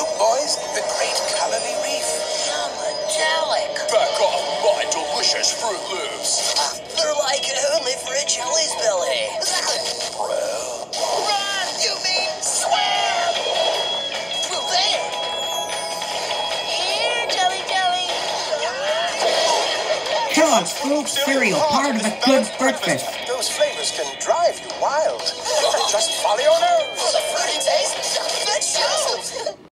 Look, boys, the Great Colony Reef. Metallic. Back off my delicious Froot Loops. They're like only for a jelly's belly. Well, Run, you mean swim! Through there. Here, jelly. Kellogg's Fruit Cereal, part of a good breakfast. those flavors can drive you wild. Just follow your nose.